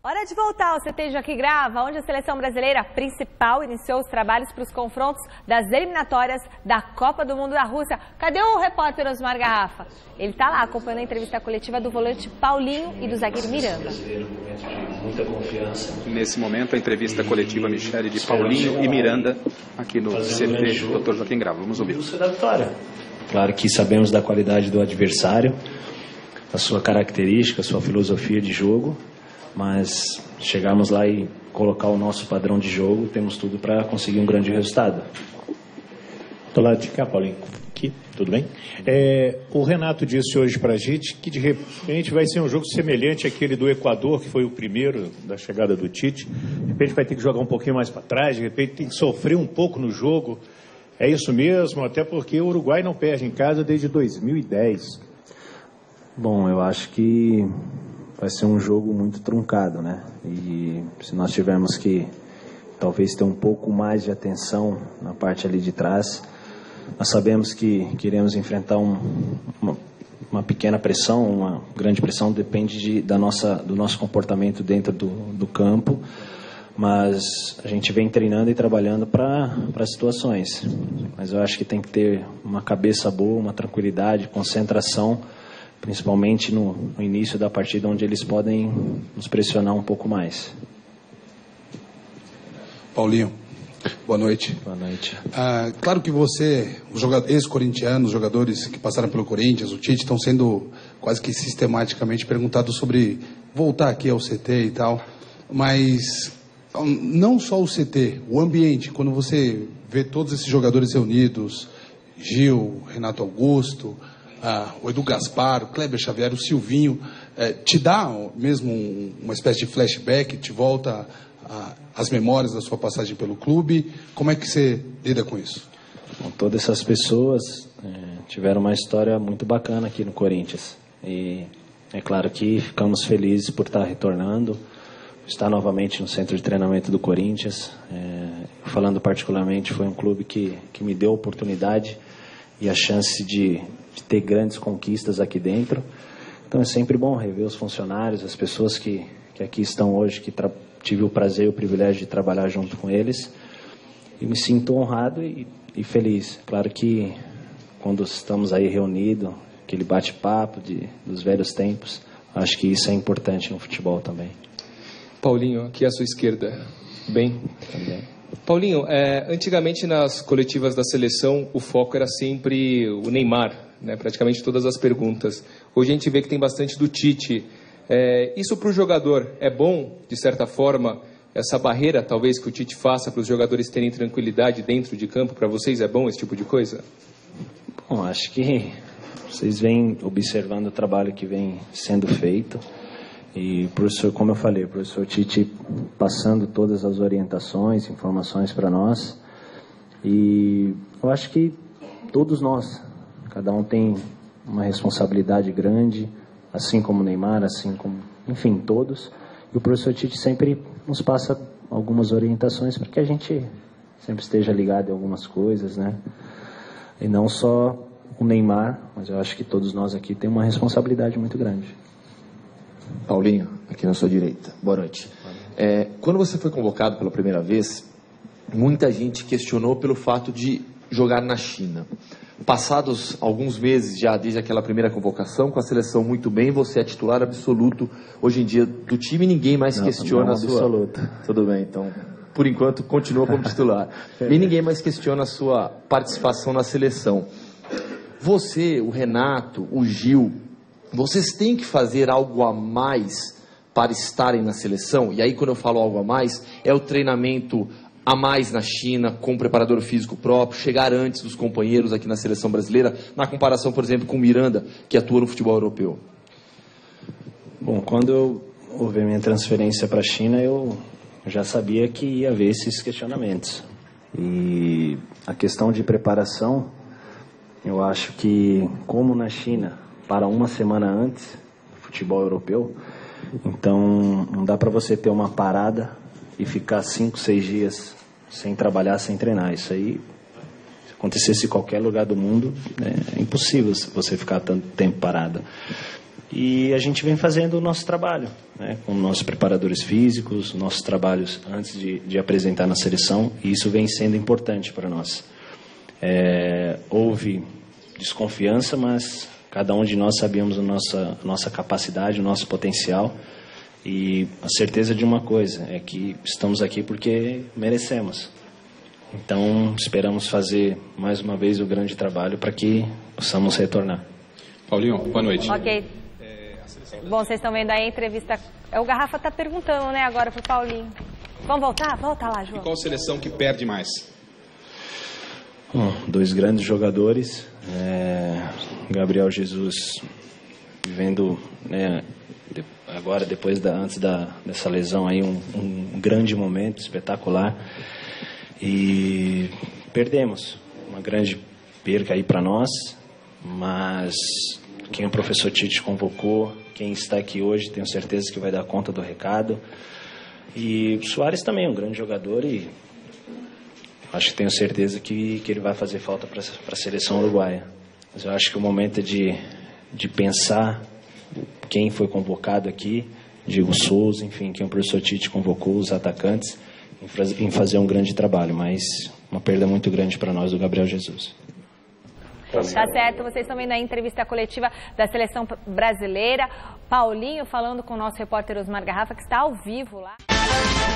Hora de voltar ao CT Joaquim Grava, onde a seleção brasileira principal iniciou os trabalhos para os confrontos das eliminatórias da Copa do Mundo da Rússia. Cadê o repórter Osmar Garrafa? Ele está lá acompanhando a entrevista coletiva do volante Paulinho e do zagueiro Miranda. Muita confiança. Nesse momento, a entrevista coletiva, Michele, de Paulinho e Miranda, aqui no CT Dr. Joaquim Grava. Vamos ouvir. Da vitória. Claro que sabemos da qualidade do adversário, a sua característica, a sua filosofia de jogo, mas chegarmos lá e colocar o nosso padrão de jogo, temos tudo para conseguir um grande resultado. Do lado de cá, Paulinho. Aqui, tudo bem? O Renato disse hoje para a gente que de repente vai ser um jogo semelhante àquele do Equador, que foi o primeiro da chegada do Tite. De repente vai ter que jogar um pouquinho mais para trás, de repente tem que sofrer um pouco no jogo. É isso mesmo, até porque o Uruguai não perde em casa desde 2010. Bom, eu acho que vai ser um jogo muito truncado, né? E se nós tivermos que talvez ter um pouco mais de atenção na parte ali de trás, nós sabemos que iremos enfrentar uma pequena pressão, uma grande pressão, depende do nosso comportamento dentro do campo, mas a gente vem treinando e trabalhando para situações. Mas eu acho que tem que ter uma cabeça boa, uma tranquilidade, concentração, principalmente no início da partida, onde eles podem nos pressionar um pouco mais. Paulinho, boa noite. Boa noite. Claro que você, os ex-corintianos, os jogadores que passaram pelo Corinthians, o Tite, estão sendo quase que sistematicamente perguntados sobre voltar aqui ao CT e tal, mas não só o CT, o ambiente, quando você vê todos esses jogadores reunidos, Gil, Renato Augusto, o Edu Gaspar, o Kleber Xavier, o Silvinho, te dá mesmo uma espécie de flashback, te volta às memórias da sua passagem pelo clube? Como é que você lida com isso? Bom, todas essas pessoas tiveram uma história muito bacana aqui no Corinthians. E é claro que ficamos felizes por estar retornando, estar novamente no centro de treinamento do Corinthians. Falando particularmente, foi um clube que me deu a oportunidade e a chance de ter grandes conquistas aqui dentro. Então é sempre bom rever os funcionários, as pessoas que aqui estão hoje, que tive o prazer e o privilégio de trabalhar junto com eles, e me sinto honrado e feliz. Claro que quando estamos aí reunidos, aquele bate-papo dos velhos tempos, acho que isso é importante no futebol também. Paulinho, aqui à sua esquerda. Bem? Também. Paulinho, antigamente nas coletivas da seleção o foco era sempre o Neymar, né? Praticamente todas as perguntas. Hoje a gente vê que tem bastante do Tite. Isso para o jogador é bom, de certa forma, essa barreira talvez que o Tite faça para os jogadores terem tranquilidade dentro de campo? Para vocês é bom esse tipo de coisa? Bom, acho que vocês vêm observando o trabalho que vem sendo feito. E, professor, como eu falei, o professor Tite passando todas as orientações, informações para nós. E eu acho que todos nós, cada um tem uma responsabilidade grande, assim como o Neymar, assim como, enfim, todos. E o professor Tite sempre nos passa algumas orientações para que a gente sempre esteja ligado em algumas coisas, né? E não só o Neymar, mas eu acho que todos nós aqui temos uma responsabilidade muito grande. Paulinho, aqui na sua direita. Boa noite. Quando você foi convocado pela primeira vez, muita gente questionou pelo fato de jogar na China. Passados alguns meses já desde aquela primeira convocação, com a seleção muito bem, você é titular absoluto hoje em dia do time, ninguém mais questiona a sua... absoluto. Tudo bem, então, por enquanto, continua como titular. E ninguém mais questiona a sua participação na seleção. Você, o Renato, o Gil, vocês têm que fazer algo a mais para estarem na seleção? E aí, quando eu falo algo a mais, é o treinamento a mais na China, com um preparador físico próprio, chegar antes dos companheiros aqui na seleção brasileira, na comparação, por exemplo, com o Miranda, que atua no futebol europeu? Bom, quando houve a minha transferência para a China, eu já sabia que ia haver esses questionamentos. E a questão de preparação, eu acho que, como na China, para uma semana antes do futebol europeu, então não dá para você ter uma parada e ficar 5, 6 dias sem trabalhar, sem treinar. Isso aí, se acontecesse em qualquer lugar do mundo, é impossível você ficar tanto tempo parado. E a gente vem fazendo o nosso trabalho, né, com nossos preparadores físicos, nossos trabalhos antes de apresentar na seleção, e isso vem sendo importante para nós. Houve desconfiança, mas cada um de nós sabíamos a nossa capacidade, o nosso potencial, e a certeza de uma coisa, é que estamos aqui porque merecemos. Então, esperamos fazer mais uma vez o grande trabalho para que possamos retornar. Paulinho, boa noite. Ok. Bom, vocês estão vendo aí a entrevista. O Garrafa está perguntando, né, agora pro Paulinho. Vamos voltar? Volta lá, João. E qual seleção que perde mais? Bom, dois grandes jogadores. Gabriel Jesus vivendo, né, agora, antes dessa lesão aí, um grande momento, espetacular. E perdemos. Uma grande perca aí para nós, mas quem o professor Tite convocou, quem está aqui hoje, tenho certeza que vai dar conta do recado. E o Suárez também é um grande jogador e acho que tenho certeza que ele vai fazer falta para a seleção uruguaia. Mas eu acho que o momento é de pensar quem foi convocado aqui, Diego Souza, enfim, quem o professor Tite convocou, os atacantes, em fazer um grande trabalho, mas uma perda muito grande para nós do Gabriel Jesus. Tá certo, vocês estão vendo a entrevista coletiva da seleção brasileira. Paulinho falando com o nosso repórter Osmar Garrafa, que está ao vivo lá.